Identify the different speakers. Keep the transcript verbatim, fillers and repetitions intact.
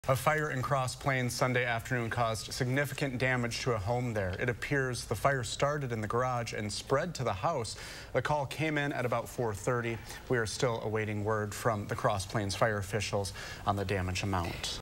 Speaker 1: A fire in Cross Plains Sunday afternoon caused significant damage to a home there. It appears the fire started in the garage and spread to the house. The call came in at about four thirty. We are still awaiting word from the Cross Plains fire officials on the damage amount.